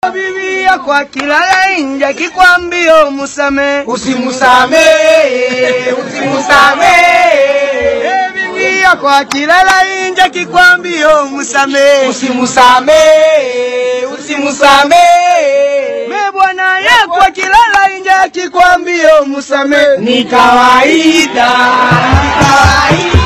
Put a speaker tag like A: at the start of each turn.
A: Biblia kwa kilala inja kikwambia umusame,
B: usimusame, usimusame.
A: Biblia kwa kilala inja kikwambia umusame,
B: usimusame, usimusame.
A: Bwana ye kwa kilala inja kikwambia umusame,
B: ni kawaida, ni kawaida.